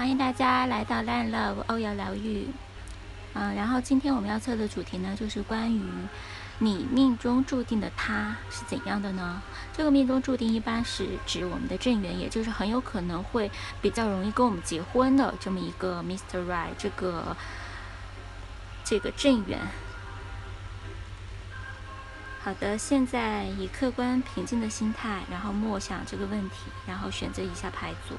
欢迎大家来到 Land Love 欧瑶疗愈。然后今天我们要测的主题呢，就是关于你命中注定的他是怎样的呢？这个命中注定一般是指我们的正缘，也就是很有可能会比较容易跟我们结婚的这么一个 Mr. Right 这个正缘。好的，现在以客观平静的心态，然后默想这个问题，然后选择以下牌组。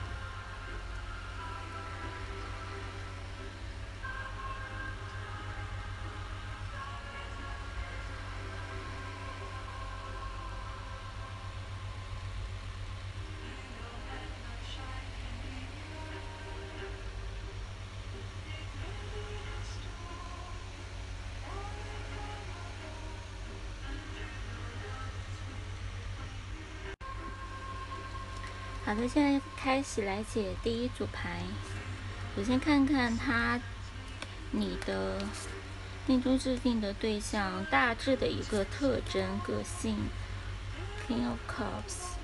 好的，现在开始来解第一组牌。首先看看你的命中注定的对象大致的一个特征、个性。King of Cups，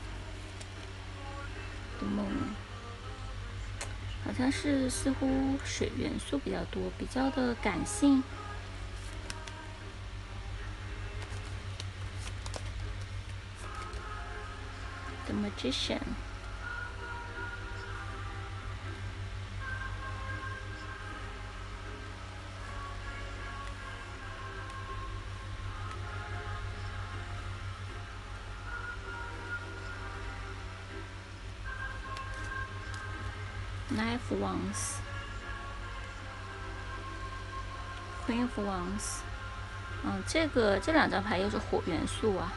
The Moon， 好像是似乎水元素比较多，比较的感性。The Magician。Knife of Wands， Queen of Wands， 这两张牌又是火元素啊，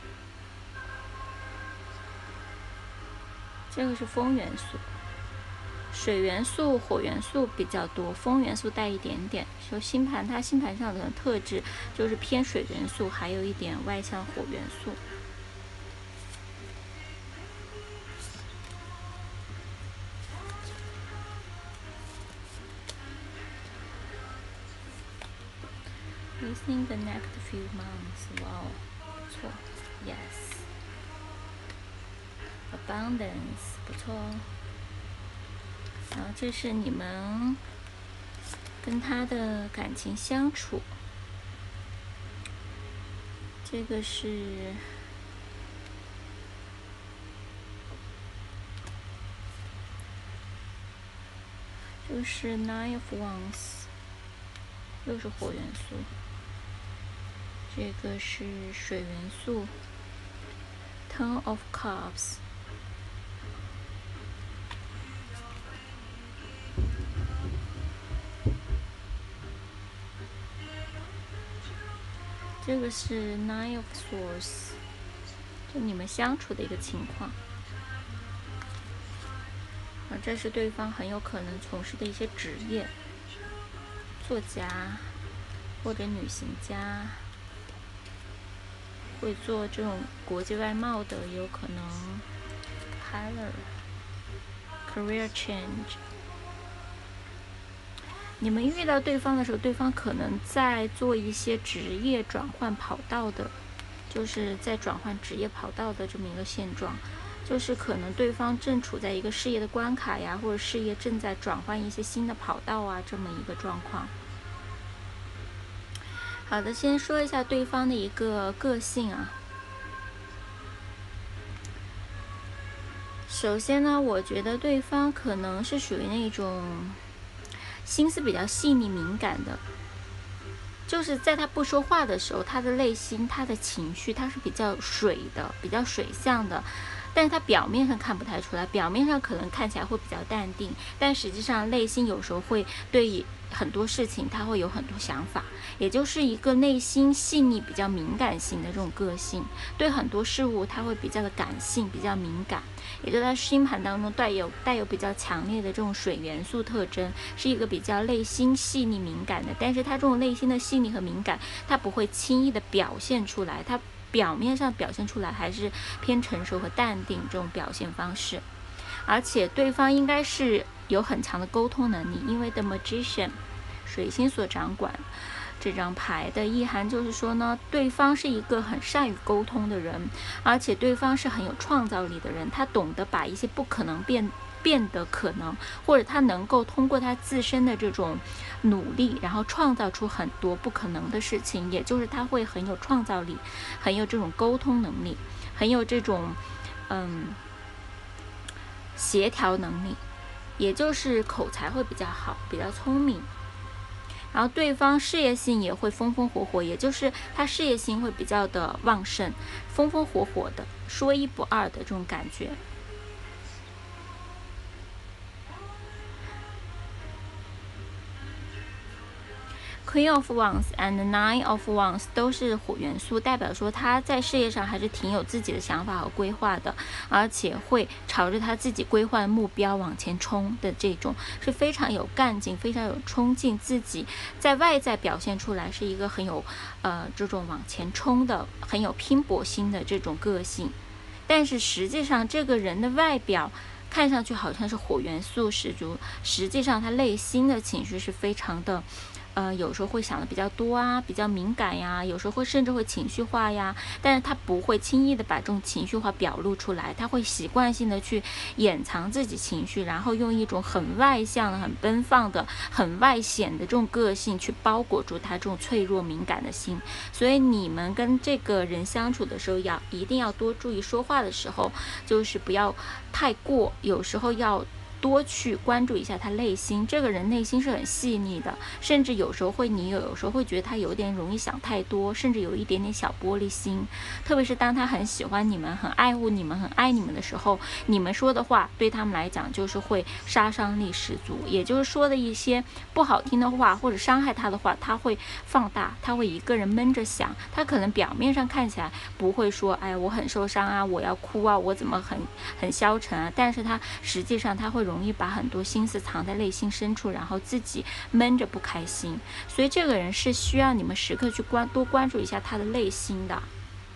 这个是风元素，水元素、火元素比较多，风元素带一点点。就星盘，它星盘上的特质就是偏水元素，还有一点外向火元素。Within the next few months， 哇，不错 ，Yes， abundance， 不错哦。然后这是你们跟他的感情相处，这个是Nine of Wands， 又是火元素。这个是水元素 ，Ten of Cups， 这个是 Nine of Swords， 就你们相处的一个情况。这是对方很有可能从事的一些职业，作家或者旅行家。会做这种国际外贸的，也有可能 career change。你们遇到对方的时候，对方可能在做一些职业转换跑道的，就是在转换职业跑道的这么一个现状，就是可能对方正处在一个事业的关卡呀，或者事业正在转换一些新的跑道啊，这么一个状况。好的，先说一下对方的一个个性啊。首先呢，我觉得对方可能是属于那种心思比较细腻敏感的，就是在他不说话的时候，他的内心、他的情绪，他是比较水的，比较水象的。但是他表面上看不太出来，表面上可能看起来会比较淡定，但实际上内心有时候会对很多事情他会有很多想法，也就是一个内心细腻、比较敏感型的这种个性，对很多事物他会比较的感性、比较敏感，也就在星盘当中带有比较强烈的这种水元素特征，是一个比较内心细腻敏感的，但是他这种内心的细腻和敏感，他不会轻易的表现出来，他表面上表现出来还是偏成熟和淡定这种表现方式，而且对方应该是有很强的沟通能力，因为 The Magician 水星所掌管这张牌的意涵就是说呢，对方是一个很善于沟通的人，而且对方是很有创造力的人，他懂得把一些不可能变得可能，或者他能够通过他自身的这种努力，然后创造出很多不可能的事情，也就是他会很有创造力，很有这种沟通能力，很有这种协调能力，也就是口才会比较好，比较聪明。然后对方事业性也会风风火火，也就是他事业心会比较的旺盛，风风火火的，说一不二的这种感觉。Queen of Wands and Nine of Wands 都是火元素，代表说他在事业上还是挺有自己的想法和规划的，而且会朝着他自己规划的目标往前冲的，这种是非常有干劲、非常有冲劲，自己在外在表现出来是一个很有这种往前冲的、很有拼搏心的这种个性。但是实际上这个人的外表看上去好像是火元素十足，实际上他内心的情绪是非常的有时候会想的比较多啊，比较敏感呀，有时候会甚至会情绪化呀，但是他不会轻易的把这种情绪化表露出来，他会习惯性的去掩藏自己情绪，然后用一种很外向的、很奔放的、很外显的这种个性去包裹住他这种脆弱敏感的心。所以你们跟这个人相处的时候，一定要多注意说话的时候，就是不要太过，有时候要多去关注一下他内心，这个人内心是很细腻的，甚至有时候你有时候会觉得他有点容易想太多，甚至有一点点小玻璃心。特别是当他很喜欢你们、很爱护你们、很爱你们的时候，你们说的话对他们来讲就是会杀伤力十足，也就是说的一些不好听的话或者伤害他的话，他会放大，他会一个人闷着想，他可能表面上看起来不会说哎我很受伤啊，我要哭啊，我怎么很消沉啊，但是他实际上他会容易把很多心思藏在内心深处，然后自己闷着不开心。所以这个人是需要你们时刻去多关注一下他的内心的。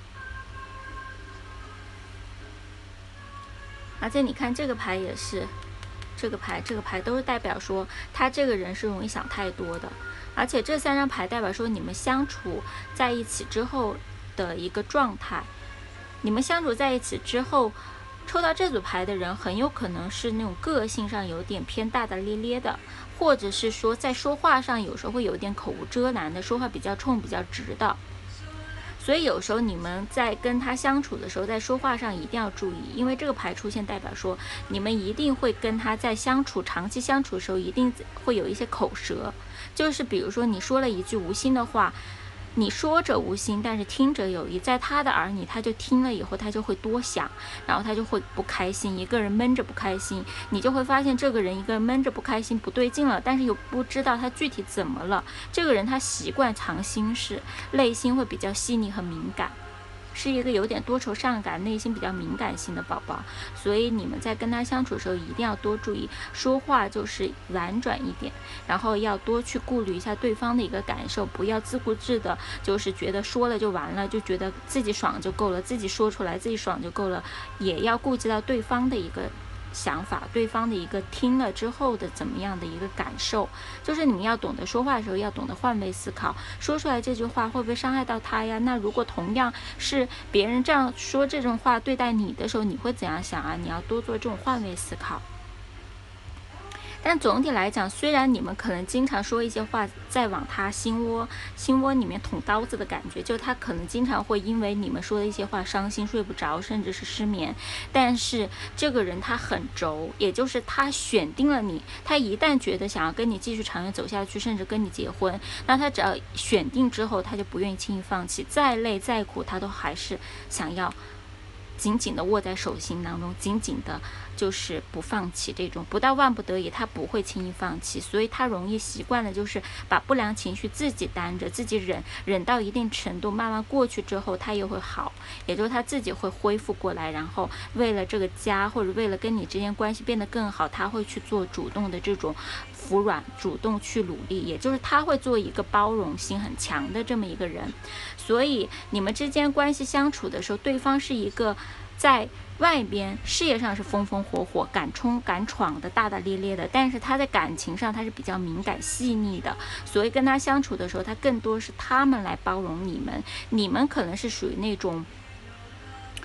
而且你看这个牌也是，这个牌都是代表说他这个人是容易想太多的，而且这三张牌代表说你们相处在一起之后的一个状态。你们相处在一起之后，抽到这组牌的人很有可能是那种个性上有点偏大大咧咧的，或者是说在说话上有时候会有点口无遮拦的，说话比较冲、比较直的。所以有时候你们在跟他相处的时候，在说话上一定要注意，因为这个牌出现代表说你们一定会跟他在长期相处的时候一定会有一些口舌，就是比如说你说了一句无心的话，你说者无心，但是听者有意，在他的耳里他就听了以后他就会多想，然后他就会不开心，一个人闷着不开心，你就会发现这个人一个人闷着不开心不对劲了，但是又不知道他具体怎么了。这个人他习惯藏心事，内心会比较细腻和敏感，是一个有点多愁善感、内心比较敏感性的宝宝。所以你们在跟他相处的时候一定要多注意说话，就是婉转一点，然后要多去顾虑一下对方的一个感受，不要自顾自的就是觉得说了就完了，就觉得自己爽就够了，自己说出来自己爽就够了，也要顾及到对方的一个想法，对方的一个听了之后的怎么样的一个感受。就是你们要懂得说话的时候要懂得换位思考，说出来这句话会不会伤害到他呀？那如果同样是别人这样说这种话对待你的时候，你会怎样想啊？你要多做这种换位思考。但总体来讲，虽然你们可能经常说一些话在往他心窝里面捅刀子的感觉，就他可能经常会因为你们说的一些话伤心睡不着，甚至是失眠，但是这个人他很轴，也就是他选定了你，他一旦觉得想要跟你继续长远走下去，甚至跟你结婚，那他只要选定之后他就不愿意轻易放弃，再累再苦他都还是想要紧紧的握在手心当中，紧紧的就是不放弃，这种不到万不得已他不会轻易放弃。所以他容易习惯的就是把不良情绪自己担着，自己忍到一定程度，慢慢过去之后他又会好，也就是他自己会恢复过来，然后为了这个家或者为了跟你之间关系变得更好，他会去做主动的这种服软，主动去努力，也就是他会做一个包容性很强的这么一个人。所以你们之间关系相处的时候，对方是一个在外边事业上是风风火火、敢冲敢闯的、大大咧咧的，但是他在感情上他是比较敏感细腻的，所以跟他相处的时候，他更多是他们来包容你们，你们可能是属于那种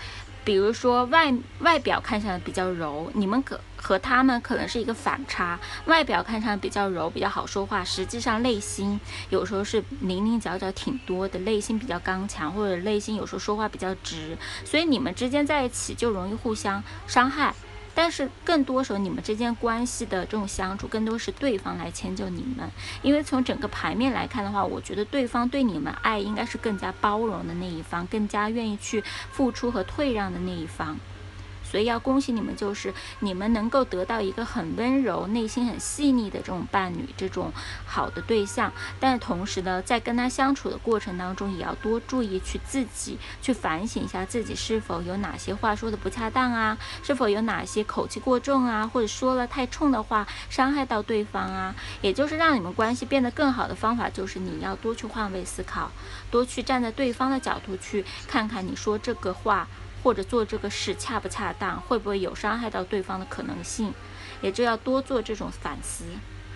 比如说外表看上去比较柔，你们和他们可能是一个反差，外表看上去比较柔，比较好说话，实际上内心有时候是棱棱角角挺多的，内心比较刚强，或者内心有时候说话比较直，所以你们之间在一起就容易互相伤害。但是更多时候你们之间关系的这种相处，更多是对方来迁就你们，因为从整个牌面来看的话，我觉得对方对你们爱应该是更加包容的那一方，更加愿意去付出和退让的那一方。所以要恭喜你们，就是你们能够得到一个很温柔、内心很细腻的这种伴侣，这种好的对象。但是同时呢，在跟他相处的过程当中，也要多注意去自己去反省一下自己是否有哪些话说的不恰当啊，是否有哪些口气过重啊，或者说了太冲的话伤害到对方啊。也就是让你们关系变得更好的方法，就是你要多去换位思考，多去站在对方的角度去看看你说这个话或者做这个事恰不恰当，会不会有伤害到对方的可能性，也就要多做这种反思。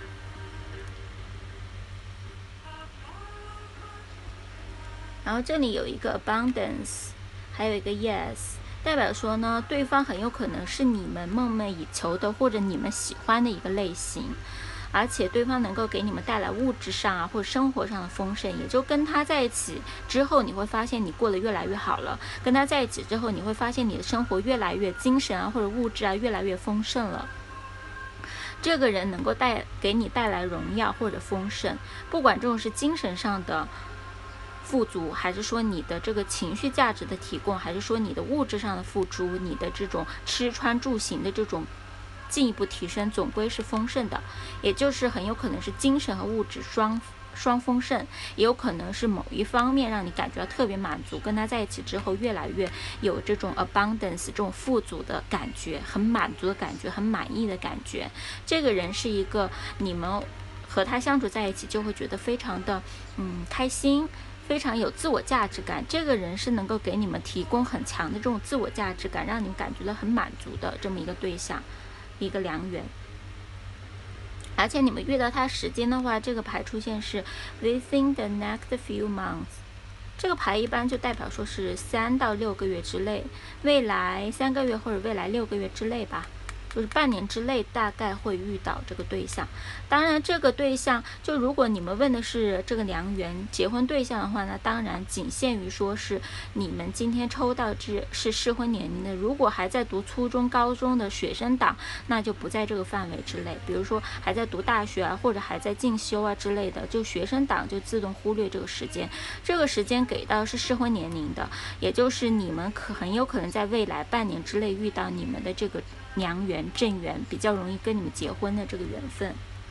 然后这里有一个 abundance， 还有一个 yes， 代表说呢，对方很有可能是你们梦寐以求的或者你们喜欢的一个类型，而且对方能够给你们带来物质上啊或者生活上的丰盛，也就跟他在一起之后，你会发现你过得越来越好了。跟他在一起之后，你会发现你的生活越来越精神啊或者物质啊越来越丰盛了。这个人能够给你带来荣耀或者丰盛，不管这种是精神上的富足，还是说你的这个情绪价值的提供，还是说你的物质上的付出，你的这种吃穿住行的这种进一步提升，总归是丰盛的。也就是很有可能是精神和物质双丰盛，也有可能是某一方面让你感觉到特别满足，跟他在一起之后越来越有这种 abundance 这种富足的感觉，很满足的感觉，很满意的感觉。这个人是一个你们和他相处在一起就会觉得非常的开心，非常有自我价值感。这个人是能够给你们提供很强的这种自我价值感，让你们感觉到很满足的这么一个对象，一个良缘。而且你们遇到他时间的话，这个牌出现是 within the next few months， 这个牌一般就代表说是3到6个月之内，未来3个月或者未来6个月之内吧，就是半年之内大概会遇到这个对象。当然这个对象就如果你们问的是这个良缘结婚对象的话呢，当然仅限于说是你们今天抽到是适婚年龄的，如果还在读初中高中的学生党，那就不在这个范围之内。比如说还在读大学啊，或者还在进修啊之类的，就学生党就自动忽略这个时间。这个时间给到是适婚年龄的，也就是你们很有可能在未来半年之内遇到你们的这个良缘正缘，比较容易跟你们结婚的这个缘分。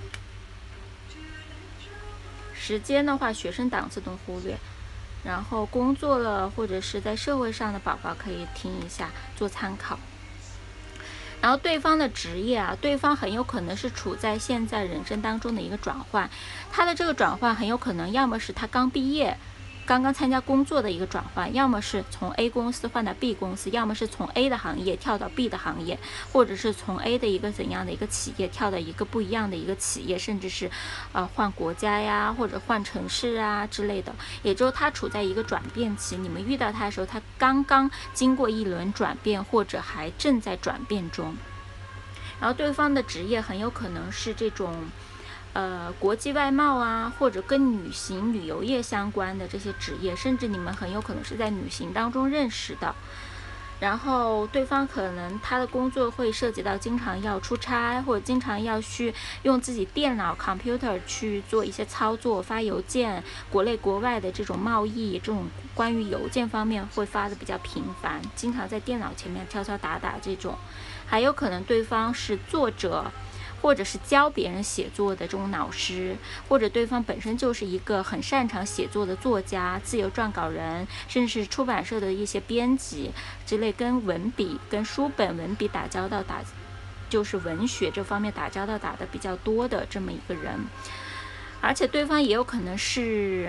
时间的话学生党自动忽略，然后工作了或者是在社会上的宝宝可以听一下做参考。然后对方的职业啊，对方很有可能是处在现在人生当中的一个转换，他的这个转换很有可能要么是他刚毕业刚刚参加工作的一个转换，要么是从 A 公司换到 B 公司，要么是从 A 的行业跳到 B 的行业，或者是从 A 的一个怎样的一个企业跳到一个不一样的一个企业，甚至是换国家呀，或者换城市啊之类的。也就是他处在一个转变期，你们遇到他的时候，他刚刚经过一轮转变，或者还正在转变中。然后对方的职业很有可能是这种国际外贸啊，或者跟旅行旅游业相关的这些职业，甚至你们很有可能是在旅行当中认识的。然后对方可能他的工作会涉及到经常要出差，或者经常要去用自己电脑 computer 去做一些操作，发邮件，国内国外的这种贸易，这种关于邮件方面会发的比较频繁，经常在电脑前面敲敲打打这种。还有可能对方是作者，或者是教别人写作的这种老师，或者对方本身就是一个很擅长写作的作家、自由撰稿人，甚至是出版社的一些编辑之类，跟文笔跟书本文笔打交道，就是文学这方面打交道打得比较多的这么一个人。而且对方也有可能是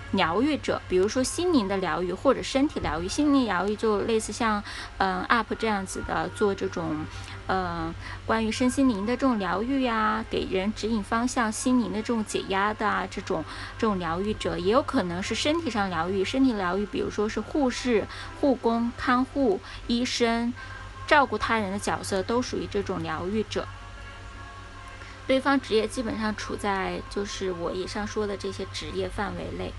疗愈者，比如说心灵的疗愈或者身体疗愈。心灵疗愈就类似像UP 这样子的，做这种关于身心灵的这种疗愈啊，给人指引方向、心灵的这种解压的啊，这种疗愈者。也有可能是身体上疗愈，身体疗愈比如说是护士、护工、看护、医生，照顾他人的角色都属于这种疗愈者。对方职业基本上处在就是我以上说的这些职业范围内。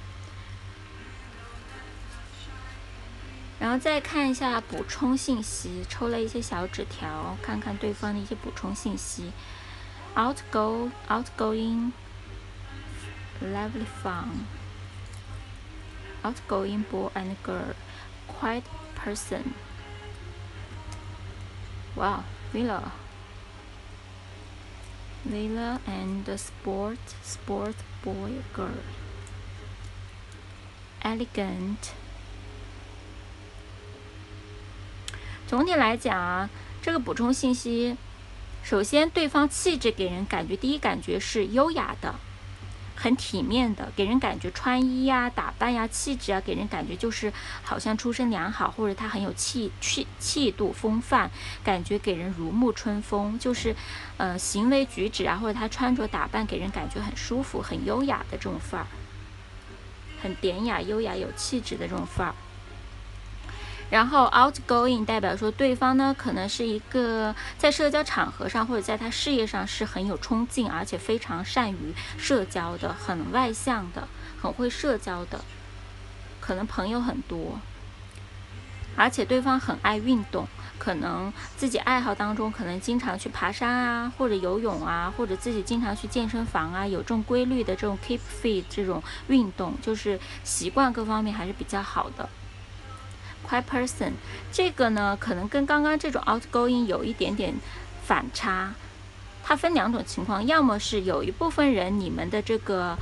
然后再看一下补充信息，抽了一些小纸条，看看对方的一些补充信息。Outgoing, lively fun. Outgoing boy and girl, quiet person. Wow, Villa and sport boy girl. Elegant. 总体来讲啊，这个补充信息，首先对方气质给人感觉，第一感觉是优雅的，很体面的，给人感觉穿衣呀、打扮呀、气质啊，给人感觉就是好像出身良好，或者他很有气度风范，感觉给人如沐春风，就是行为举止啊，或者他穿着打扮给人感觉很舒服、很优雅的这种范儿，很典雅、优雅、有气质的这种范儿。然后 outgoing 代表说对方呢可能是一个在社交场合上或者在他事业上是很有冲劲，而且非常善于社交的，很外向的，很会社交的，可能朋友很多，而且对方很爱运动，可能自己爱好当中可能经常去爬山啊，或者游泳啊，或者自己经常去健身房啊，有这种规律的这种 keep fit 这种运动，就是习惯各方面还是比较好的。Quiet person 这个呢可能跟刚刚这种 outgoing 有一点点反差，它分两种情况，要么是有一部分人你们的这个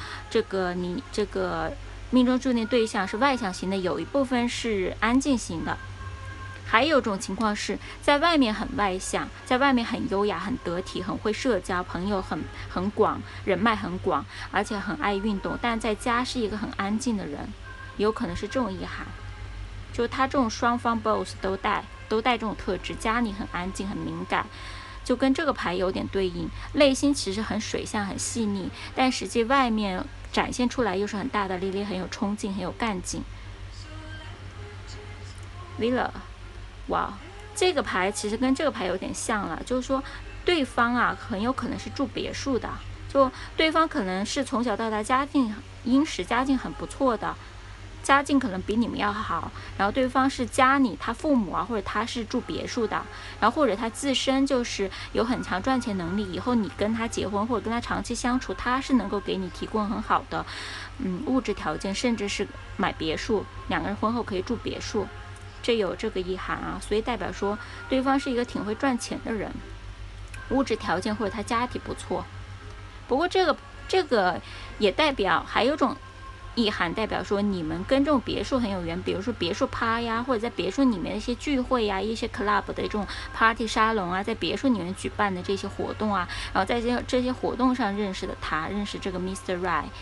命中注定对象是外向型的，有一部分是安静型的。还有一种情况是在外面很外向，在外面很优雅、很得体、很会社交，朋友很广，人脉很广，而且很爱运动，但在家是一个很安静的人，有可能是这种意涵。就他这种双方 both 都带这种特质，家里很安静很敏感，就跟这个牌有点对应。内心其实很水象很细腻，但实际外面展现出来又是很大大咧咧，很有冲劲，很有干劲。Villa， 哇，这个牌其实跟这个牌有点像了，就是说对方啊很有可能是住别墅的，就对方可能是从小到大家境殷实，家境很不错的，家境可能比你们要好，然后对方是家里他父母啊，或者他是住别墅的，然后或者他自身就是有很强赚钱能力，以后你跟他结婚或者跟他长期相处，他是能够给你提供很好的物质条件，甚至是买别墅，两个人婚后可以住别墅，这有这个意涵啊，所以代表说对方是一个挺会赚钱的人，物质条件或者他家庭不错。不过这个也代表还有种意涵，代表说你们跟这种别墅很有缘，比如说别墅趴呀，或者在别墅里面的一些聚会呀，一些 club 的这种 party 沙龙啊，在别墅里面举办的这些活动啊，然后在这些活动上认识的他，认识这个 Mr.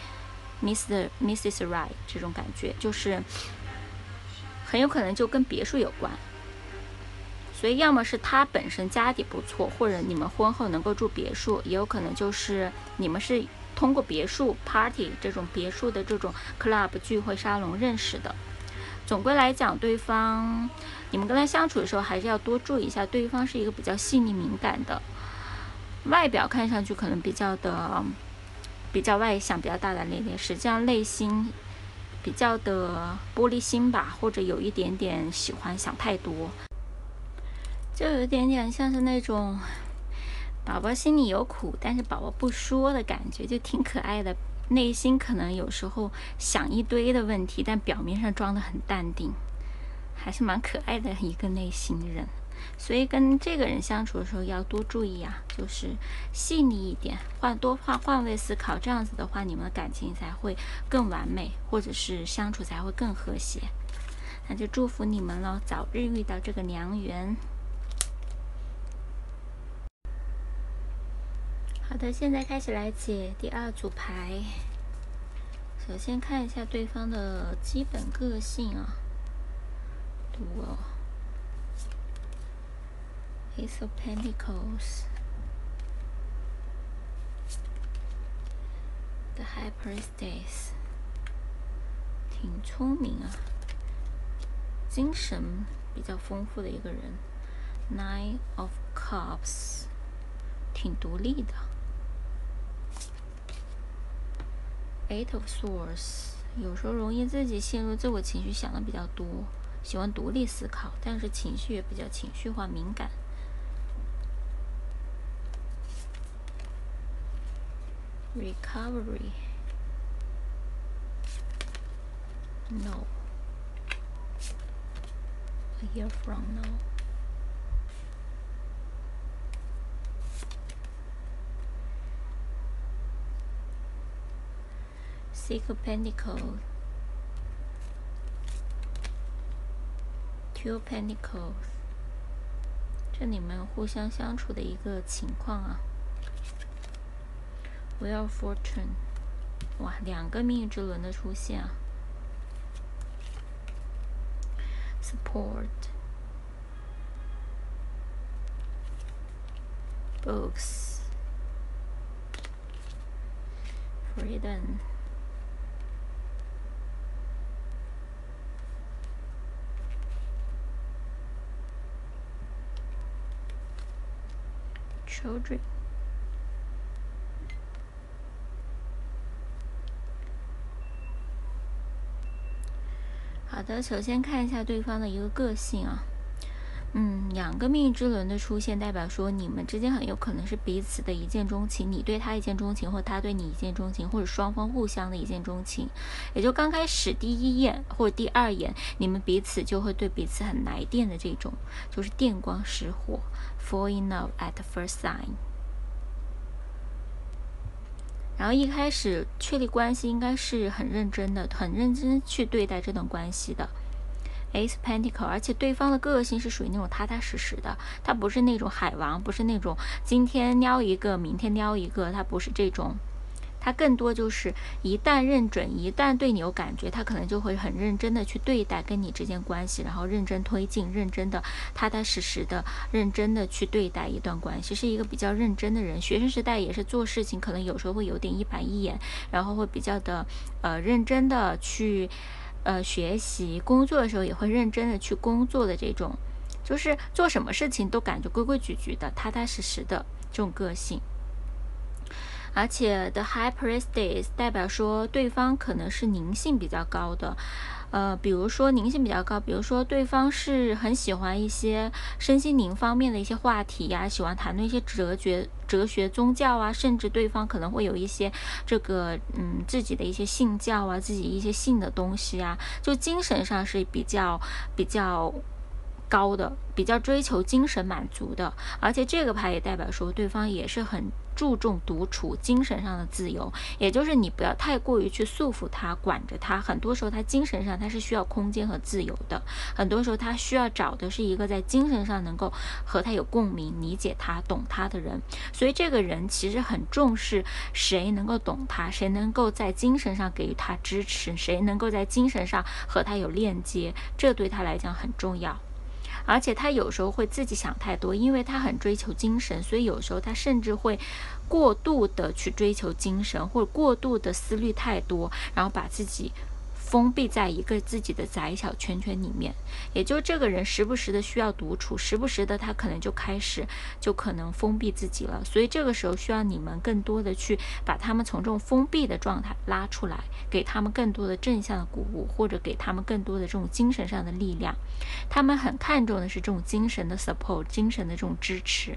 Right、Mrs. Right 这种感觉，就是很有可能就跟别墅有关。所以要么是他本身家底不错，或者你们婚后能够住别墅，也有可能就是你们是通过别墅 party 这种别墅的这种 club 聚会沙龙认识的。总归来讲，对方你们跟他相处的时候还是要多注意一下，对方是一个比较细腻敏感的，外表看上去可能比较外向，比较大大咧咧，实际上内心比较的玻璃心吧，或者有一点点喜欢想太多，就有一点点像是那种宝宝心里有苦但是宝宝不说的感觉，就挺可爱的，内心可能有时候想一堆的问题，但表面上装得很淡定，还是蛮可爱的一个内心人。所以跟这个人相处的时候要多注意啊，就是细腻一点，换位思考，这样子的话你们的感情才会更完美，或者是相处才会更和谐。那就祝福你们了，早日遇到这个良缘。好的，现在开始来解第二组牌。首首先看一下对方的基本个性啊。Duel Ace of Pentacles The High Priestess 挺聪明啊，精神比较丰富的一个人。Nine of Cups 挺独立的。Eight of Swords 有时候容易自己陷入自我情绪，想的比较多，喜欢独立思考，但是情绪也比较情绪化敏感。Recovery No A year from now Six of Pentacles Two of Pentacles 这你们互相相处的一个情况啊。Wheel of Fortune 哇，两个命运之轮的出现啊。Support Books Freedom Children好的，首先看一下对方的一个个性啊。两个命运之轮的出现，代表说你们之间很有可能是彼此的一见钟情，你对他一见钟情，或他对你一见钟情，或者双方互相的一见钟情。也就刚开始第一眼或者第二眼，你们彼此就会对彼此很来电的这种，就是电光石火 ，fall in love at first sight。然后一开始确立关系应该是很认真的，很认真去对待这段关系的。Ace Pentacle， 而且对方的个性是属于那种踏踏实实的，他不是那种海王，不是那种今天撩一个，明天撩一个，他不是这种，他更多就是一旦认准，一旦对你有感觉，他可能就会很认真的去对待跟你之间关系，然后认真推进，认真的踏踏实实的，认真的去对待一段关系，是一个比较认真的人。学生时代也是做事情，可能有时候会有点一板一眼，然后会比较的认真的去学习，工作的时候也会认真的去工作的这种，就是做什么事情都感觉规规矩矩的，踏踏实实的这种个性。而且 The High Priestess 代表说对方可能是灵性比较高的，比如说灵性比较高，比如说对方是很喜欢一些身心灵方面的一些话题呀，喜欢谈论一些哲学、宗教啊，甚至对方可能会有一些这个自己的一些信教啊，自己一些信的东西啊，就精神上是比较高的，比较追求精神满足的。而且这个牌也代表说对方也是很注重独处，精神上的自由，也就是你不要太过于去束缚他，管着他，很多时候他精神上他是需要空间和自由的，很多时候他需要找的是一个在精神上能够和他有共鸣，理解他，懂他的人。所以这个人其实很重视谁能够懂他，谁能够在精神上给予他支持，谁能够在精神上和他有链接，这对他来讲很重要。而且他有时候会自己想太多，因为他很追求精神，所以有时候他甚至会过度的去追求精神，或者过度的思虑太多，然后把自己封闭在一个自己的窄小圈圈里面。也就这个人时不时的需要独处，时不时的他可能就可能封闭自己了，所以这个时候需要你们更多的去把他们从这种封闭的状态拉出来，给他们更多的正向的鼓舞，或者给他们更多的这种精神上的力量。他们很看重的是这种精神的 support， 精神的这种支持。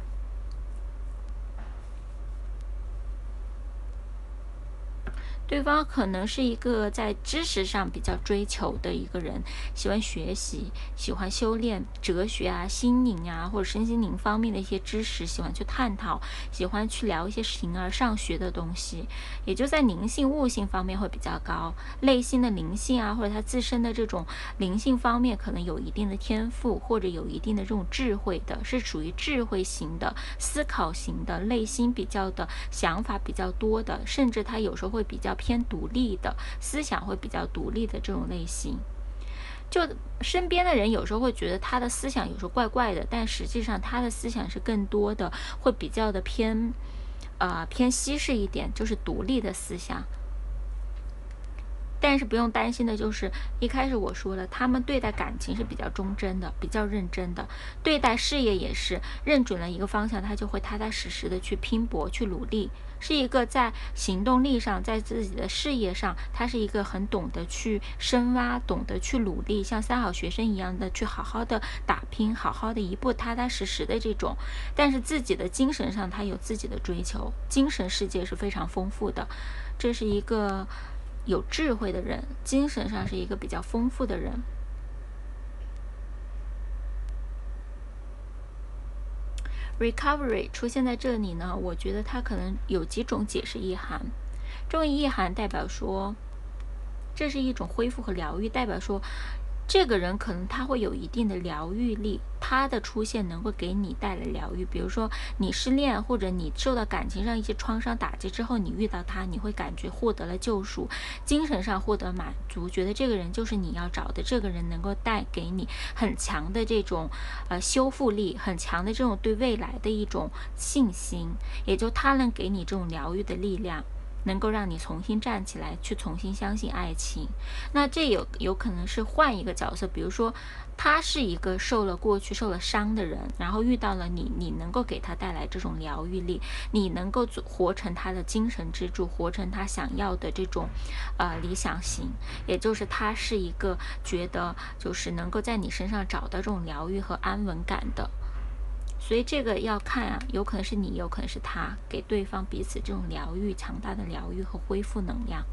对方可能是一个在知识上比较追求的一个人，喜欢学习，喜欢修炼哲学啊、心灵啊或者身心灵方面的一些知识，喜欢去探讨，喜欢去聊一些形而上学的东西，也就在灵性悟性方面会比较高，内心的灵性啊，或者他自身的这种灵性方面可能有一定的天赋，或者有一定的这种智慧的，是属于智慧型的、思考型的，内心比较的想法比较多的，甚至他有时候会比较偏独立的，思想会比较独立的这种类型。就身边的人有时候会觉得他的思想有时候怪怪的，但实际上他的思想是更多的会比较的偏西式一点，就是独立的思想。但是不用担心的就是，一开始我说了，他们对待感情是比较忠贞的，比较认真的，对待事业也是认准了一个方向，他就会踏踏实实的去拼搏、去努力，是一个在行动力上，在自己的事业上，他是一个很懂得去深挖、懂得去努力，像三好学生一样的去好好的打拼，好好的一步踏踏实实的这种。但是自己的精神上，他有自己的追求，精神世界是非常丰富的，这是一个有智慧的人，精神上是一个比较丰富的人。recovery 出现在这里呢，我觉得它可能有几种解释意涵。这种意涵代表说，这是一种恢复和疗愈，代表说这个人可能他会有一定的疗愈力，他的出现能够给你带来疗愈。比如说你失恋，或者你受到感情上一些创伤打击之后，你遇到他，你会感觉获得了救赎，精神上获得满足，觉得这个人就是你要找的，这个人能够带给你很强的这种修复力，很强的这种对未来的一种信心，也就他能给你这种疗愈的力量，能够让你重新站起来，去重新相信爱情。那这有可能是换一个角色，比如说他是一个过去受了伤的人，然后遇到了你，你能够给他带来这种疗愈力，你能够活成他的精神支柱，活成他想要的这种理想型，也就是他是一个觉得就是能够在你身上找到这种疗愈和安稳感的。所以这个要看啊，有可能是你，有可能是他，给对方彼此这种疗愈，强大的疗愈和恢复能量。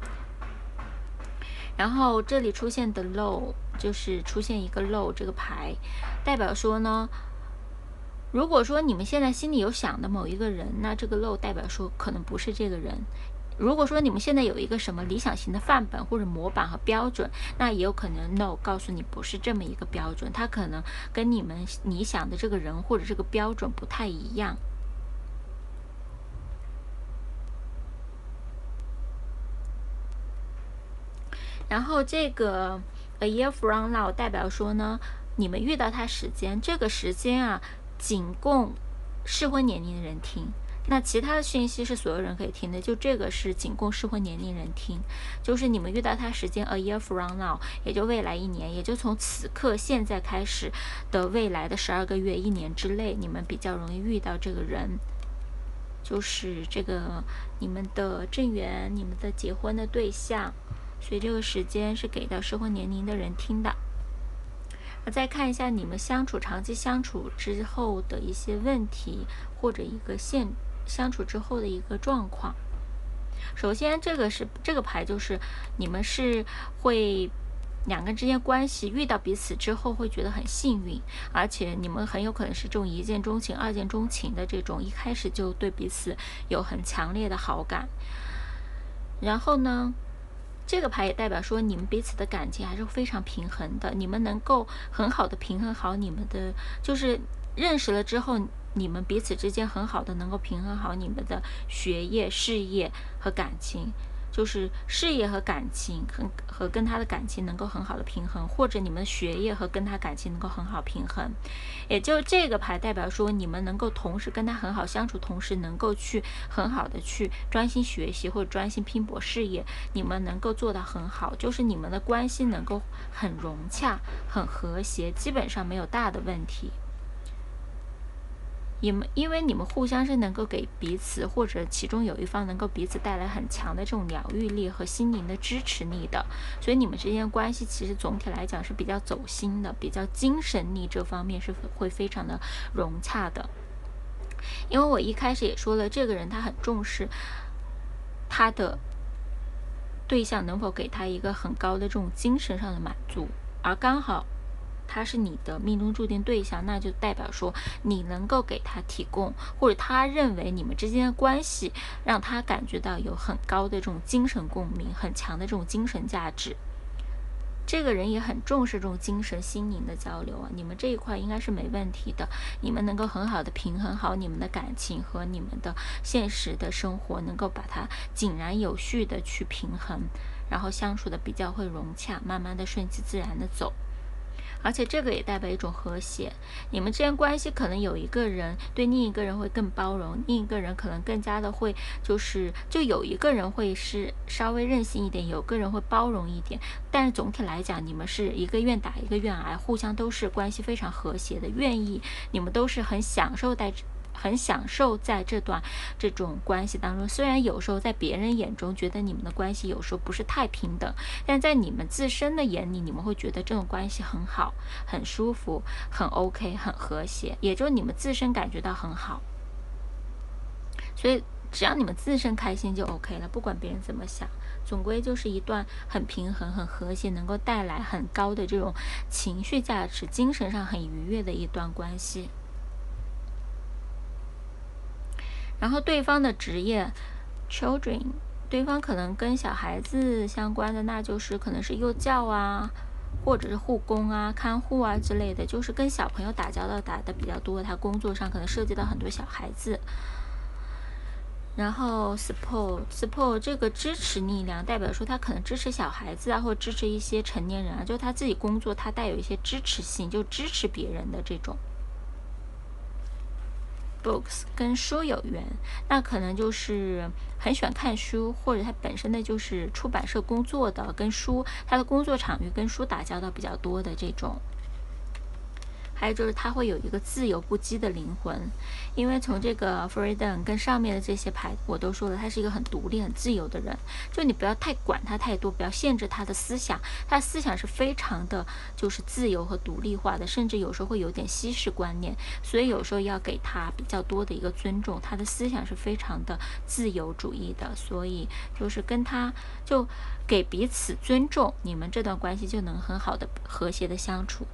然后这里出现的 low， 就是出现一个 low 这个牌，代表说呢，如果说你们现在心里有想的某一个人，那这个 low 代表说可能不是这个人。如果说你们现在有一个什么理想型的范本或者模板和标准，那也有可能 no 告诉你不是这么一个标准，它可能跟你想的这个人或者这个标准不太一样。然后这个 a year from now 代表说呢，你们遇到他时间，这个时间啊，仅供适婚年龄的人听。那其他的讯息是所有人可以听的，就这个是仅供适婚年龄人听，就是你们遇到他时间 a year from now， 也就未来1年，也就从此刻现在开始的未来的12个月1年之内，你们比较容易遇到这个人，就是这个你们的正缘，你们的结婚的对象。所以这个时间是给到适婚年龄的人听的。再看一下你们长期相处之后的一些问题，或者一个相处之后的一个状况。首先这个牌就是你们是会两个人之间关系遇到彼此之后会觉得很幸运，而且你们很有可能是这种一见钟情、二见钟情的这种，一开始就对彼此有很强烈的好感。然后呢，这个牌也代表说你们彼此的感情还是非常平衡的，你们能够很好的平衡好你们的，就是认识了之后，你们彼此之间很好的能够平衡好你们的学业、事业和感情，就是事业和感情和跟他的感情能够很好的平衡，或者你们学业和跟他感情能够很好平衡。也就这个牌代表说你们能够同时跟他很好相处，同时能够去很好的去专心学习或者专心拼搏事业，你们能够做到很好，就是你们的关系能够很融洽、很和谐，基本上没有大的问题。因为你们互相是能够给彼此，或者其中有一方能够彼此带来很强的这种疗愈力和心灵的支持力的，所以你们之间关系其实总体来讲是比较走心的，比较精神力这方面是会非常的融洽的。因为我一开始也说了，这个人他很重视他的对象能否给他一个很高的这种精神上的满足，而刚好他是你的命中注定对象，那就代表说你能够给他提供，或者他认为你们之间的关系让他感觉到有很高的这种精神共鸣，很强的这种精神价值。 这个人也很重视这种精神心灵的交流啊，你们这一块应该是没问题的，你们能够很好的平衡好你们的感情和你们的现实的生活，能够把它井然有序的去平衡，然后相处的比较会融洽，慢慢的顺其自然的走。而且这个也代表一种和谐，你们之间关系可能有一个人对另一个人会更包容，另一个人可能更加的会就有一个人会是稍微任性一点，有个人会包容一点，但是总体来讲，你们是一个愿打一个愿挨，互相都是关系非常和谐的，你们都是很享受在这种关系当中，虽然有时候在别人眼中觉得你们的关系有时候不是太平等，但在你们自身的眼里，你们会觉得这种关系很好，很舒服，很 OK， 很和谐，也就是你们自身感觉到很好。所以只要你们自身开心就 OK 了，不管别人怎么想，总归就是一段很平衡、很和谐，能够带来很高的这种情绪价值，精神上很愉悦的一段关系。然后对方的职业 children， 对方可能跟小孩子相关的，那就是可能是幼教啊，或者是护工啊、看护啊之类的，就是跟小朋友打交道打的比较多，他工作上可能涉及到很多小孩子。然后 support 这个支持力量，代表说他可能支持小孩子啊，或者支持一些成年人啊，就他自己工作他带有一些支持性，就支持别人的这种。books 跟书有缘，那可能就是很喜欢看书，或者他本身的就是出版社工作的，跟书他的工作场域跟书打交道比较多的这种。还有就是他会有一个自由不羁的灵魂，因为从这个 freedom 跟上面的这些牌我都说了，他是一个很独立很自由的人，就你不要太管他太多，不要限制他的思想，他的思想是非常的就是自由和独立化的，甚至有时候会有点西式观念，所以有时候要给他比较多的一个尊重，他的思想是非常的自由主义的，所以就是跟他就给彼此尊重，你们这段关系就能很好的和谐的相处。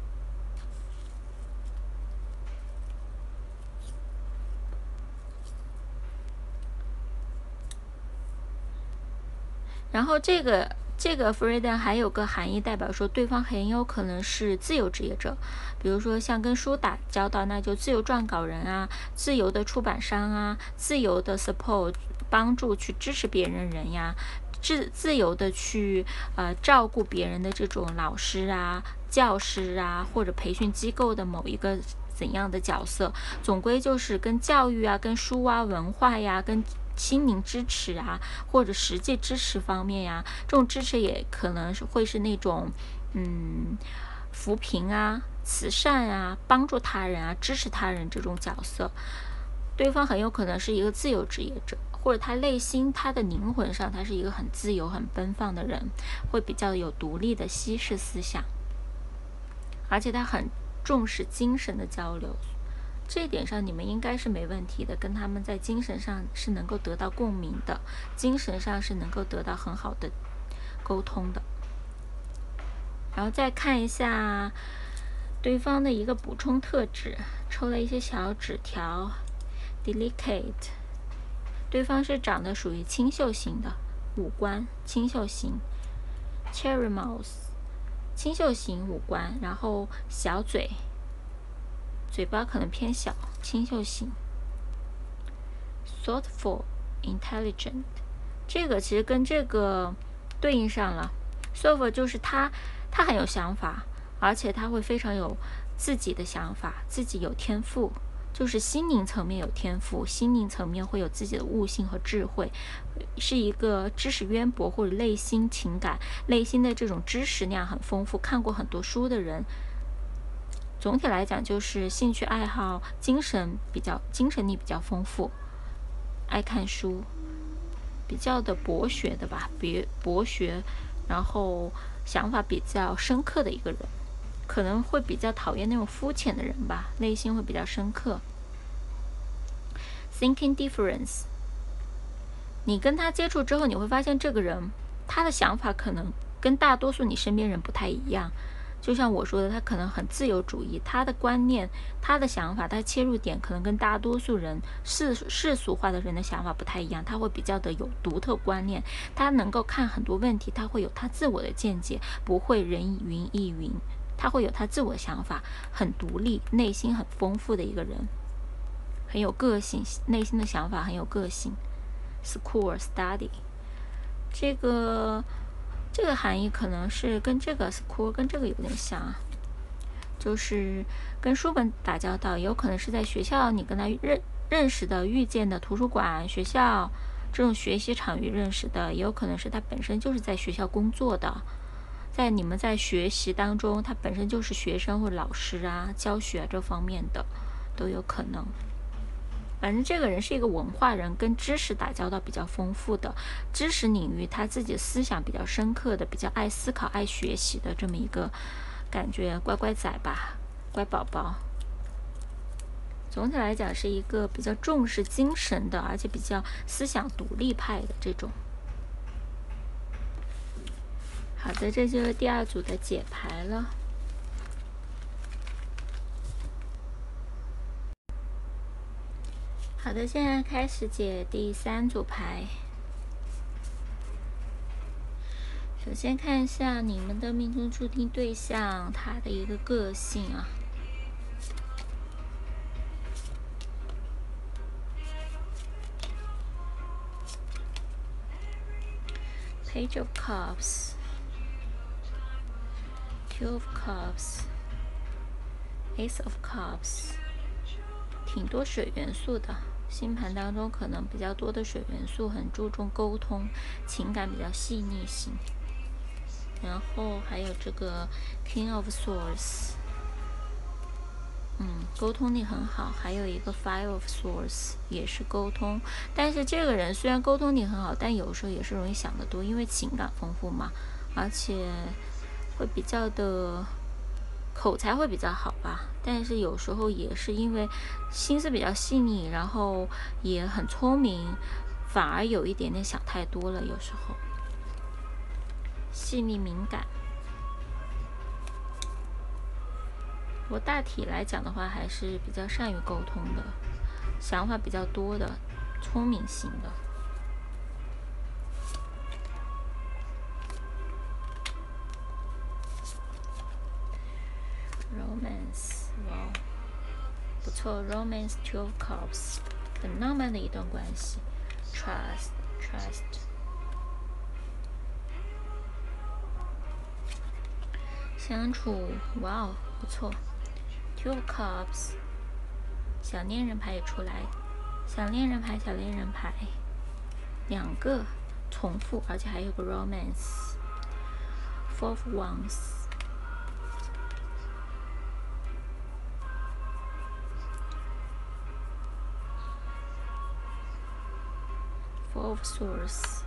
然后这个 freedom 还有个含义，代表说对方很有可能是自由职业者，比如说像跟书打交道，那就自由撰稿人啊，自由的出版商啊，自由的 support 帮助去支持别人呀，自由的去照顾别人的这种老师啊、教师啊，或者培训机构的某一个怎样的角色，总归就是跟教育啊、跟书啊、文化呀、跟心灵支持啊，或者实际支持方面呀，这种支持也可能会是那种扶贫啊、慈善啊、帮助他人啊、支持他人这种角色。对方很有可能是一个自由职业者，或者他内心他的灵魂上他是一个很自由很奔放的人，会比较有独立的西式思想，而且他很重视精神的交流，这一点上你们应该是没问题的，跟他们在精神上是能够得到共鸣的，精神上是能够得到很好的沟通的。然后再看一下对方的一个补充特质，抽了一些小纸条。delicate， 对方是长得属于清秀型的，五官清秀型。cherry mouth， 清秀型五官，然后小嘴，嘴巴可能偏小，清秀型。thoughtful intelligent， 这个其实跟这个对应上了。thoughtful 就是他很有想法，而且他会非常有自己的想法，自己有天赋，就是心灵层面有天赋，心灵层面会有自己的悟性和智慧，是一个知识渊博或者内心情感内心的这种知识量很丰富，看过很多书的人。总体来讲就是兴趣爱好精神力比较丰富，爱看书，比较的博学的吧，博学，然后想法比较深刻的一个人，可能会比较讨厌那种肤浅的人吧，内心会比较深刻。Thinking difference， 你跟他接触之后，你会发现这个人他的想法可能跟大多数你身边人不太一样， 就像我说的，他可能很自由主义，他的观念、他的想法、他切入点可能跟大多数人世俗化的人的想法不太一样，他会比较的有独特观念，他能够看很多问题，他会有他自我的见解，不会人云亦云，他会有他自我的想法，很独立，内心很丰富的一个人，很有个性，内心的想法很有个性。School study 这个含义可能是跟这个 school 跟这个有点像啊，就是跟书本打交道，也有可能是在学校你跟他认识的、遇见的，图书馆、学校这种学习场域认识的，也有可能是他本身就是在学校工作的，在你们在学习当中，他本身就是学生或老师啊、教学这方面的都有可能。反正这个人是一个文化人，跟知识打交道比较丰富的，知识领域他自己思想比较深刻的，比较爱思考、爱学习的这么一个感觉，乖乖仔吧，乖宝宝。总体来讲是一个比较重视精神的，而且比较思想独立派的这种。好的，这就是第二组的解牌了。好的，现在开始解第三组牌。首先看一下你们的命中注定对象他的一个个性啊。Page of Cups, Two of Cups, Ace of Cups， 挺多水元素的。星盘当中可能比较多的水元素，很注重沟通，情感比较细腻型。然后还有这个 King of Swords， 沟通力很好。还有一个 Five of Swords 也是沟通，但是这个人虽然沟通力很好，但有时候也是容易想得多，因为情感丰富嘛，而且会比较的口才会比较好吧，但是有时候也是因为心思比较细腻，然后也很聪明，反而有一点点想太多了，有时候细腻敏感。我大体来讲的话，还是比较善于沟通的，想法比较多的，聪明型的。Romance， 哇，不错 ，Romance Two of Cups， 很浪漫的一段关系。Trust， 相处，哇哦，不错。Two of Cups， 小恋人牌也出来，小恋人牌，两个重复，而且还有个 Romance。Four of Wands。Four of Swords,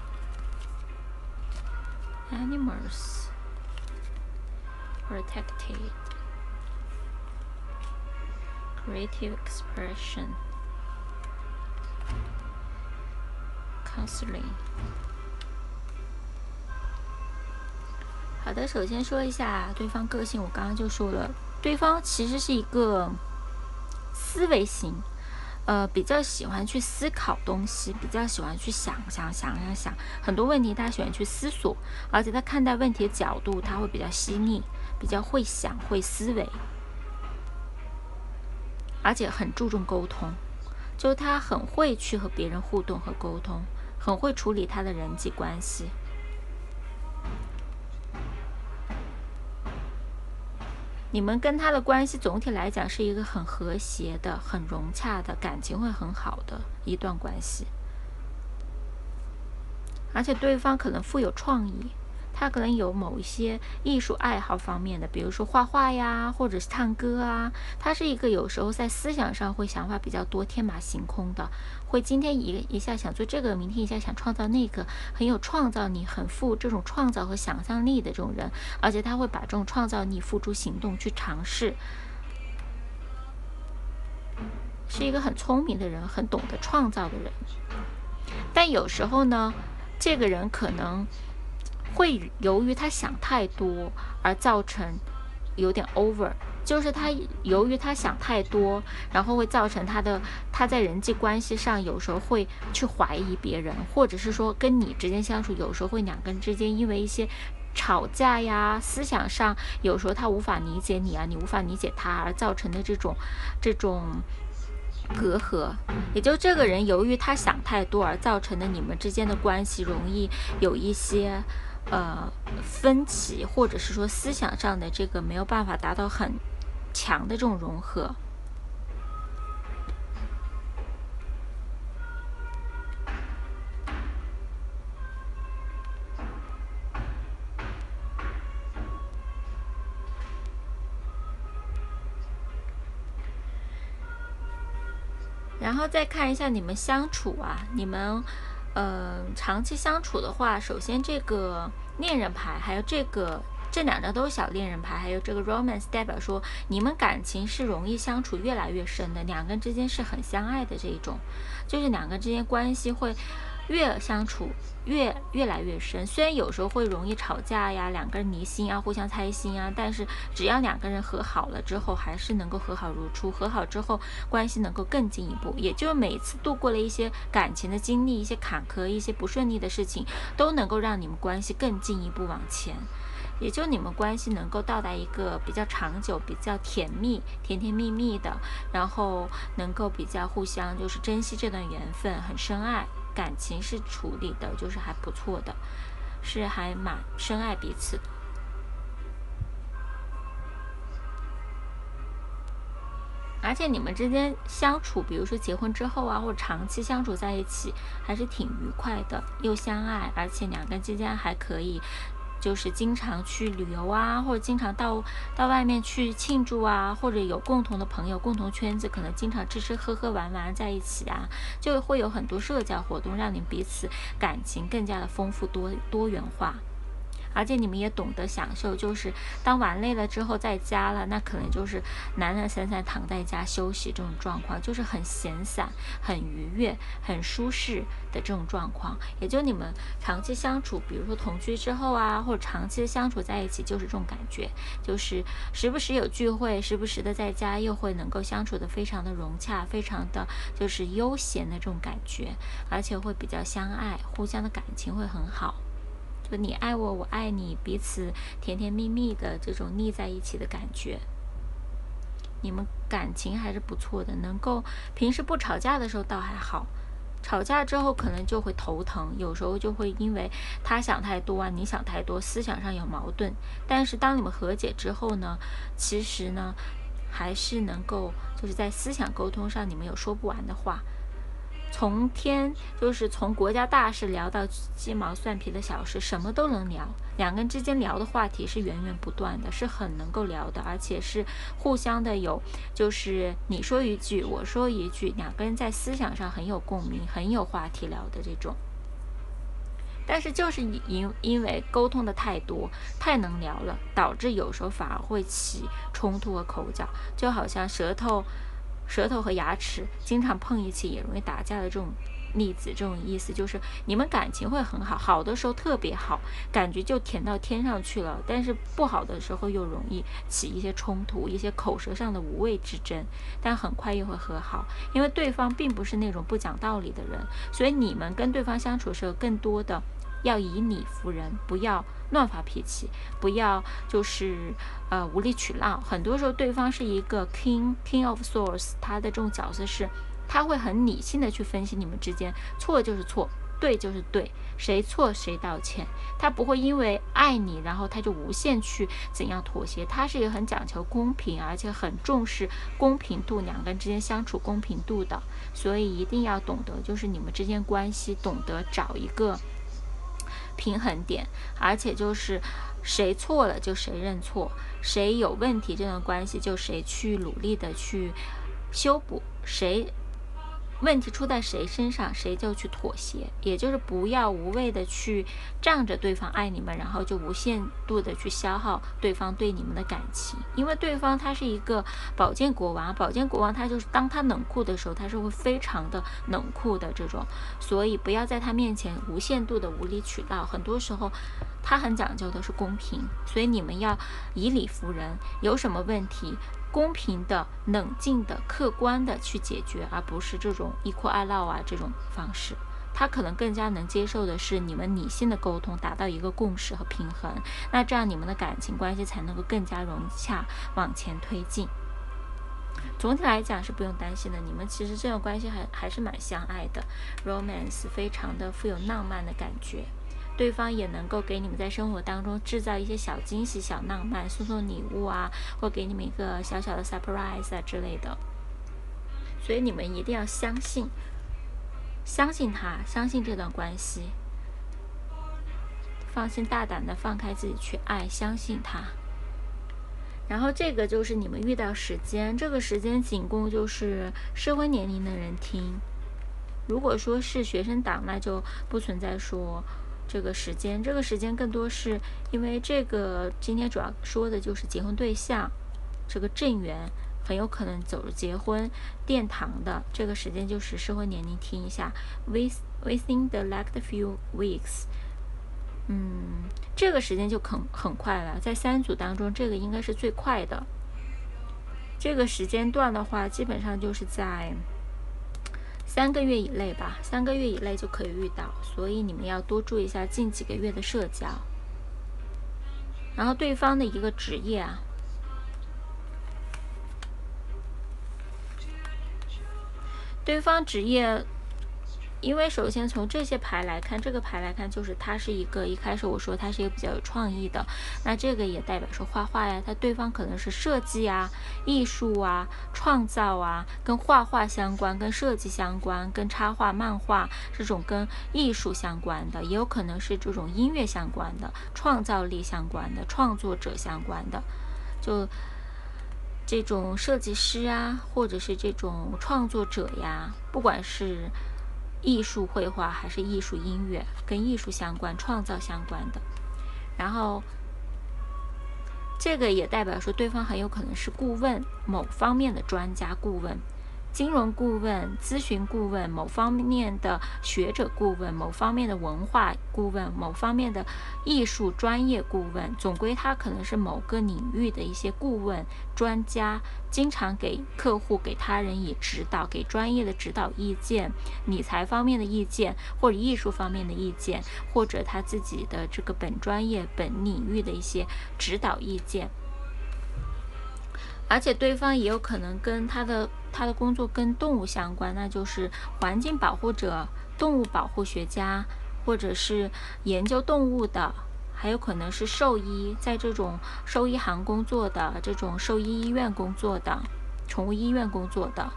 Animals, Protected, Creative Expression, Counseling。 好的，首先说一下对方个性，我刚刚就说了，对方其实是一个思维型，比较喜欢去思考东西，比较喜欢去想，很多问题他喜欢去思索，而且他看待问题的角度他会比较细腻，比较会想，会思维，而且很注重沟通，就是他很会去和别人互动和沟通，很会处理他的人际关系。你们跟他的关系总体来讲是一个很和谐的、很融洽的，感情会很好的一段关系。而且对方可能富有创意，他可能有某一些艺术爱好方面的，比如说画画呀，或者是唱歌啊。他是一个有时候在思想上会想法比较多、天马行空的，会今天一下想做这个，明天一下想创造那个，很有创造力，很富这种创造和想象力的这种人。而且他会把这种创造力付诸行动去尝试，是一个很聪明的人，很懂得创造的人。但有时候呢，这个人可能会由于他想太多而造成有点 over，就是他由于他想太多，然后会造成他在人际关系上有时候会去怀疑别人，或者是说跟你之间相处，有时候会两个人之间因为一些吵架呀，思想上有时候他无法理解你啊，你无法理解他，而造成的这种隔阂。也就这个人由于他想太多而造成的你们之间的关系容易有一些分歧，或者是说思想上的这个没有办法达到很强的这种融合。然后再看一下你们相处啊，你们长期相处的话，首先这个恋人牌，还有这两张都是小恋人牌，还有这个 romance 代表说你们感情是容易相处越来越深的，两个人之间是很相爱的这一种，就是两个人之间关系会越相处越来越深。虽然有时候会容易吵架呀，两个人离心啊，互相猜心啊，但是只要两个人和好了之后，还是能够和好如初。和好之后，关系能够更进一步，也就是每一次度过了一些感情的经历，一些坎坷，一些不顺利的事情，都能够让你们关系更进一步往前。也就你们关系能够到达一个比较长久、比较甜蜜蜜的，然后能够比较互相就是珍惜这段缘分，很深爱，感情是处理的就是还不错的，是还蛮深爱彼此的。而且你们之间相处，比如说结婚之后啊，或者长期相处在一起，还是挺愉快的，又相爱，而且两个人之间还可以就是经常去旅游啊，或者经常到外面去庆祝啊，或者有共同的朋友、共同圈子，可能经常吃吃喝喝玩玩在一起啊，就会有很多社交活动，让你们彼此感情更加的丰富多元化。而且你们也懂得享受，就是当玩累了之后在家了，那可能就是懒懒散散躺在家休息，这种状况就是很闲散、很愉悦、很舒适的这种状况。也就你们长期相处，比如说同居之后啊，或者长期相处在一起，就是这种感觉，就是时不时有聚会，时不时的在家又会能够相处的非常的融洽，非常的就是悠闲的这种感觉，而且会比较相爱，互相的感情会很好。就你爱我，我爱你，彼此甜甜蜜蜜的这种腻在一起的感觉，你们感情还是不错的，能够平时不吵架的时候倒还好，吵架之后可能就会头疼，有时候就会因为他想太多啊，你想太多，思想上有矛盾。但是当你们和解之后呢，其实呢还是能够就是在思想沟通上你们有说不完的话。就是从国家大事聊到鸡毛蒜皮的小事，什么都能聊。两个人之间聊的话题是源源不断的，是很能够聊的，而且是互相的就是你说一句我说一句，两个人在思想上很有共鸣，很有话题聊的这种。但是就是因为沟通的太多，太能聊了，导致有时候反而会起冲突和口角，就好像舌头和牙齿经常碰一起也容易打架的这种例子，这种意思就是你们感情会很好，好的时候特别好，感觉就甜到天上去了，但是不好的时候又容易起一些冲突，一些口舌上的无谓之争，但很快又会和好，因为对方并不是那种不讲道理的人，所以你们跟对方相处的时候更多的要以理服人，不要乱发脾气，不要就是无理取闹。很多时候对方是一个 king of swords， 他的这种角色是他会很理性的去分析你们之间，错就是错，对就是对，谁错谁道歉。他不会因为爱你然后他就无限去怎样妥协，他是一个很讲求公平，而且很重视公平度，两个人之间相处公平度的。所以一定要懂得就是你们之间关系懂得找一个平衡点，而且就是谁错了就谁认错，谁有问题这段关系就谁去努力的去修补，谁问题出在谁身上谁就去妥协，也就是不要无谓的去仗着对方爱你们，然后就无限度的去消耗对方对你们的感情。因为对方他是一个宝剑国王，他就是当他冷酷的时候他是会非常的冷酷的这种，所以不要在他面前无限度的无理取闹，很多时候他很讲究的是公平，所以你们要以理服人，有什么问题公平的、冷静的、客观的去解决，而不是这种一哭二闹啊这种方式。他可能更加能接受的是你们理性的沟通，达到一个共识和平衡，那这样你们的感情关系才能够更加融洽，往前推进。总体来讲是不用担心的，你们其实这段关系还是蛮相爱的 ，romance 非常的富有浪漫的感觉，对方也能够给你们在生活当中制造一些小惊喜、小浪漫，送送礼物啊，或给你们一个小小的 surprise 啊之类的。所以你们一定要相信他，相信这段关系，放心大胆的放开自己去爱，相信他。然后这个就是你们遇到时间，这个时间仅供就是适婚年龄的人听。如果说是学生党，那就不存在说这个时间，这个时间更多是因为这个今天主要说的就是结婚对象，这个正缘很有可能走入结婚殿堂的，这个时间就是适婚年龄听一下 within the next few weeks。这个时间就很快了，在3组当中，这个应该是最快的。这个时间段的话，基本上就是在3个月以内吧，3个月以内就可以遇到，所以你们要多注意一下近几个月的社交。然后对方的一个职业啊，对方职业。因为首先从这些牌来看，这个牌来看就是他是一个，一开始我说他是一个比较有创意的，那这个也代表说画画呀，他对方可能是设计啊、艺术啊、创造啊，跟画画相关、跟设计相关、跟插画、漫画这种跟艺术相关的，也有可能是这种音乐相关的、创造力相关的、创作者相关的，就这种设计师啊，或者是这种创作者呀，不管是艺术绘画还是艺术音乐，跟艺术相关、创造相关的。然后这个也代表说对方很有可能是顾问，某方面的专家顾问，金融顾问、咨询顾问，某方面的学者顾问，某方面的文化顾问，某方面的艺术专业顾问，总归他可能是某个领域的一些顾问专家，经常给客户给他人以指导，给专业的指导意见，理财方面的意见，或者艺术方面的意见，或者他自己的这个本专业本领域的一些指导意见。而且对方也有可能跟他的工作跟动物相关，那就是环境保护者、动物保护学家，或者是研究动物的，还有可能是兽医，在这种兽医行工作的，这种兽医医院工作的，宠物医院工作的。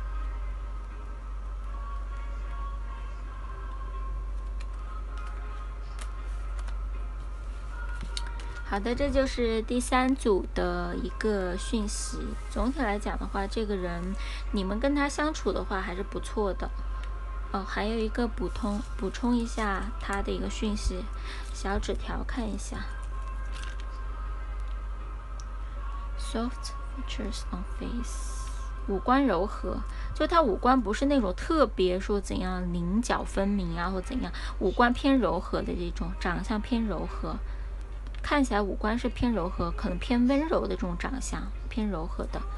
好的，这就是第3组的一个讯息。总体来讲的话，这个人你们跟他相处的话还是不错的。还有一个补充一下他的一个讯息，小纸条看一下。Soft features on face， 五官柔和，就他五官不是那种特别说怎样棱角分明啊，或怎样，五官偏柔和的这种，长相偏柔和。看起来五官是偏柔和，可能偏温柔的这种长相，偏柔和的，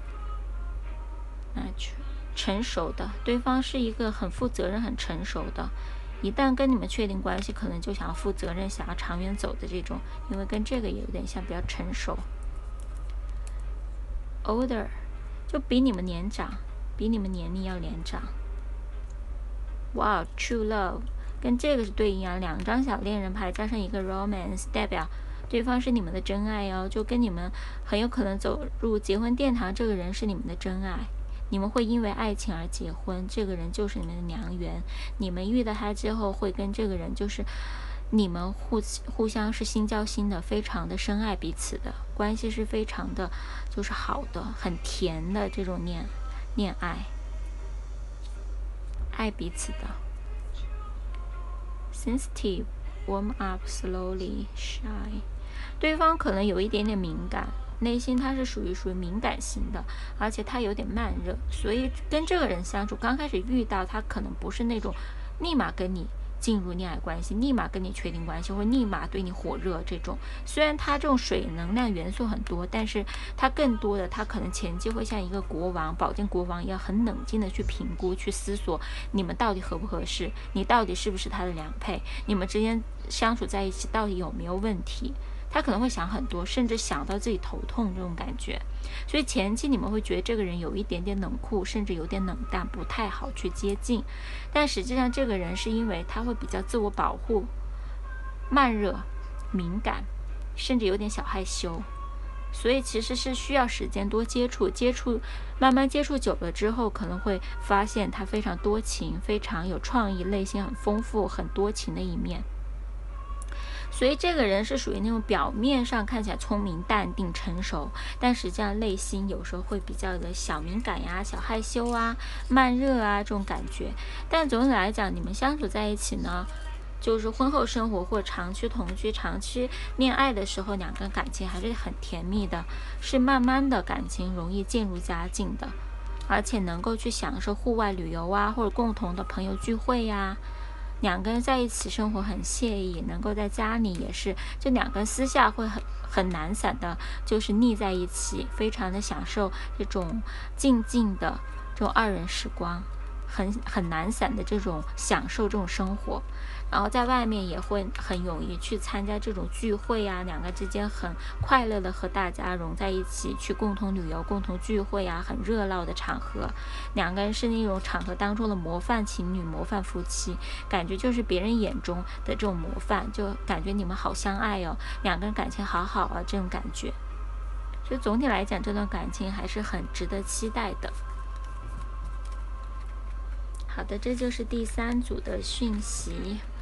成熟的，对方是一个很负责任、很成熟的。一旦跟你们确定关系，可能就想要负责任、想要长远走的这种，因为跟这个也有点像，比较成熟。Older， 就比你们年长，比你们年龄要年长。Wow，True Love。跟这个是对应啊，2张小恋人牌加上一个 romance， 代表对方是你们的真爱哦，就跟你们很有可能走入结婚殿堂，这个人是你们的真爱，你们会因为爱情而结婚，这个人就是你们的良缘，你们遇到他之后会跟这个人就是你们互相是心交心的，非常的深爱彼此的关系是非常的就是好的，很甜的这种恋爱，爱彼此的。Sensitive, warm up slowly, shy。对方可能有一点点敏感，内心他是属于敏感型的，而且他有点慢热，所以跟这个人相处，刚开始遇到他可能不是那种立马跟你进入恋爱关系，立马跟你确定关系，或立马对你火热这种。虽然他这种水能量元素很多，但是他更多的他可能前期会像一个国王，宝剑国王一样，很冷静的去评估、去思索你们到底合不合适，你到底是不是他的良配，你们之间相处在一起到底有没有问题。他可能会想很多，甚至想到自己头痛这种感觉。所以前期你们会觉得这个人有一点点冷酷，甚至有点冷淡，不太好去接近。但实际上这个人是因为他会比较自我保护，慢热、敏感，甚至有点小害羞。所以其实是需要时间多接触，慢慢接触久了之后，可能会发现他非常多情，非常有创意，内心很丰富，很多情的一面。所以这个人是属于那种表面上看起来聪明、淡定、成熟，但实际上内心有时候会比较的小敏感呀、小害羞啊、慢热啊这种感觉。但总体来讲，你们相处在一起呢，就是婚后生活或长期同居、长期恋爱的时候，两个人感情还是很甜蜜的，是慢慢的感情容易渐入佳境的，而且能够去享受户外旅游啊，或者共同的朋友聚会呀。两个人在一起生活很惬意，能够在家里也是，就两个人私下会很懒散的，就是腻在一起，非常的享受这种静静的这种二人时光，很懒散的这种享受这种生活。然后在外面也会很容易去参加这种聚会啊，两个之间很快乐的和大家融在一起，去共同旅游、共同聚会啊，很热闹的场合。两个人是那种场合当中的模范情侣、模范夫妻，感觉就是别人眼中的这种模范，就感觉你们好相爱哦，两个人感情好好啊，这种感觉。所以总体来讲，这段感情还是很值得期待的。好的，这就是第3组的讯息。